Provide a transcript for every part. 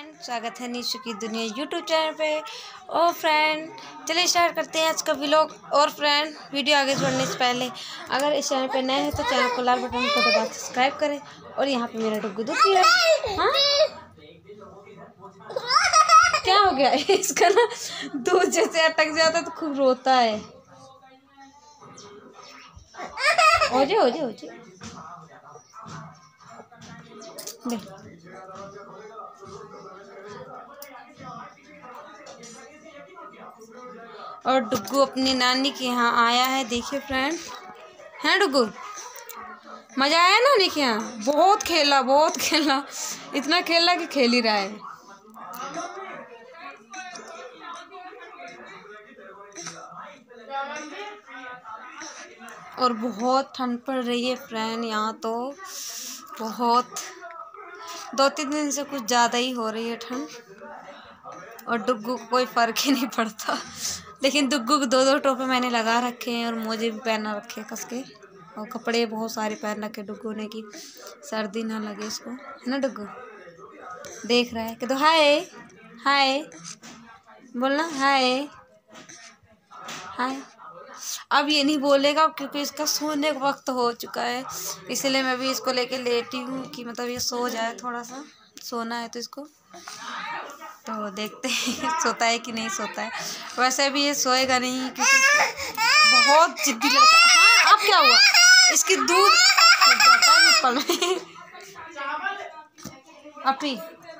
Friend, स्वागत है नीशू की दुनिया यूट्यूब चैनल पे। और फ्रेंड, चलिए स्टार्ट करते हैं आज का व्लॉग। और फ्रेंड, वीडियो आगे बढ़ने से पहले अगर इस चैनल पे नए हैं तो चैनल को लाल बटन को दबा सब्सक्राइब करें। और यहाँ पे मेरा डुग्गू दूध पी रहा है। हाँ, क्या हो गया इसका ना, दूध जैसे अटक जाता है तो खूब रोता है। ओजे ओजे ओजे और डुग्गू अपनी नानी के यहाँ आया है। देखिए फ्रेंड, हैं डुग्गू, मजा आया नानी के यहाँ? बहुत खेला, इतना खेला कि खेल ही रहा है। और बहुत ठंड पड़ रही है फ्रेंड, यहाँ तो बहुत 2-3 दिन से कुछ ज़्यादा ही हो रही है ठंड। और डुग्गू को कोई फ़र्क ही नहीं पड़ता, लेकिन डुग्गू को 2-2 टोपे मैंने लगा रखे हैं और मोजे भी पहना रखे हैं कस के। और कपड़े बहुत सारे पहन रखे डुग्गू ने कि सर्दी ना लगे इसको, है ना डुग्गू? देख रहा है कि तो हाय हाय बोलना, हाय हाय। अब ये नहीं बोलेगा क्योंकि इसका सोने का वक्त हो चुका है, इसलिए मैं भी इसको लेके लेटी हूँ कि मतलब ये सो जाए, थोड़ा सा सोना है तो इसको। तो देखते हैं सोता है कि नहीं सोता है। वैसे भी ये सोएगा नहीं क्योंकि बहुत जिद्दी लड़का। हाँ, अब क्या हुआ? इसकी दूध जाता है निप्पल में। अपी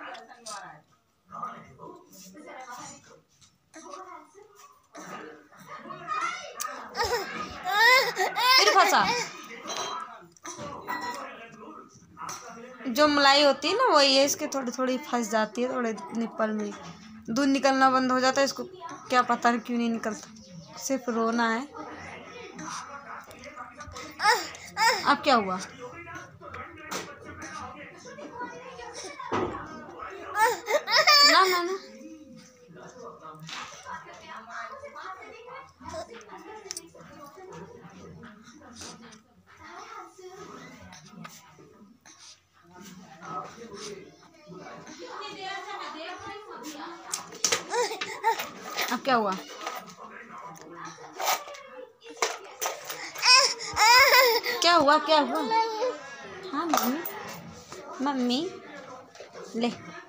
फिर फंसा। जो मलाई होती है ना वही है, इसके थोड़ी थोड़ी फंस जाती है थोड़े निप्पल में। दूध निकलना बंद हो जाता है इसको, क्या पता है क्यों नहीं निकलता, सिर्फ रोना है। अब क्या हुआ? ना ना ना, अब क्या हुआ? क्या हुआ क्या हुआ? हाँ मम्मी, मम्मी ले।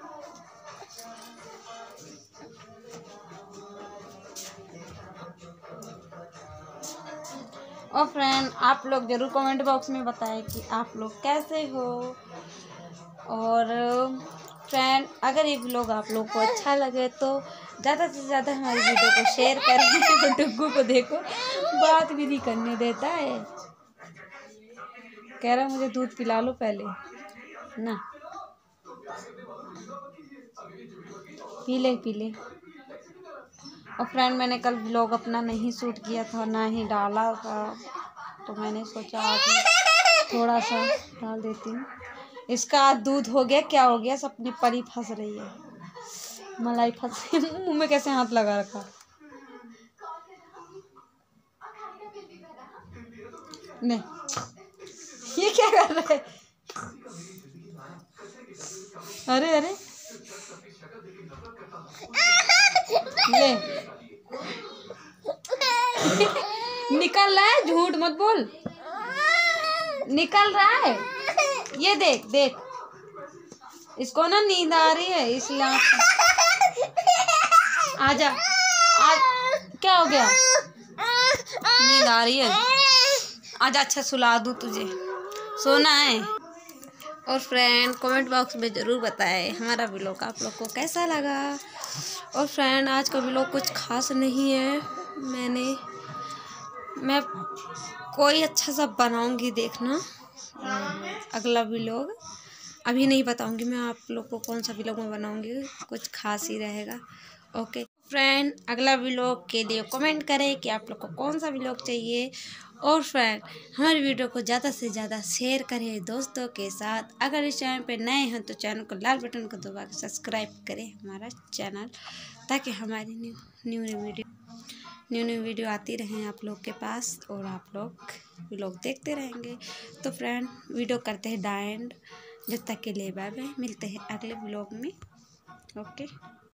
और फ्रेंड, आप लोग ज़रूर कमेंट बॉक्स में बताएं कि आप लोग कैसे हो। और फ्रेंड, अगर ये व्लॉग आप लोग को अच्छा लगे तो ज़्यादा से ज़्यादा हमारी वीडियो को शेयर करें। और डुग्गू को देखो, बात भी नहीं करने देता है, कह रहा मुझे दूध पिला लो पहले ना। पी ले। और फ्रेंड, मैंने कल व्लॉग अपना नहीं शूट किया था, ना ही डाला था, तो मैंने सोचा आज थोड़ा सा डाल देती हूँ। इसका आज दूध हो गया, क्या हो गया, सब निप्पल ही फंस रही है, मलाई फंस रही है। मुँह में कैसे हाथ लगा रखा। नहीं, ये क्या कर रहा है? अरे अरे ले निकल रहा है, झूठ मत बोल, निकल रहा है। ये देख देख, इसको ना नींद आ रही है इसलिए। आजा आज, क्या हो गया? नींद आ रही है, आजा, अच्छा सुला दूँ तुझे, सोना है। और फ्रेंड, कमेंट बॉक्स में ज़रूर बताएं हमारा व्लॉग आप लोग को कैसा लगा। और फ्रेंड, आज का व्लॉग कुछ खास नहीं है, मैं कोई अच्छा सा बनाऊंगी, देखना अगला व्लॉग। अभी नहीं बताऊंगी मैं आप लोग को कौन सा व्लॉग मैं बनाऊंगी, कुछ खास ही रहेगा। ओके फ्रेंड, अगला व्लॉग के लिए कमेंट करें कि आप लोग को कौन सा व्लॉग चाहिए। और फ्रेंड, हमारी वीडियो को ज़्यादा से ज़्यादा शेयर करें दोस्तों के साथ। अगर इस चैनल पे नए हैं तो चैनल को लाल बटन को दबा के सब्सक्राइब करें हमारा चैनल, ताकि हमारी न्यू वीडियो आती रहें आप लोग के पास और आप लोग व्लॉग देखते रहेंगे। तो फ्रेंड, वीडियो करते हैं एंड, जब तक के लिए बाय बाय, मिलते हैं अगले व्लॉग में। ओके।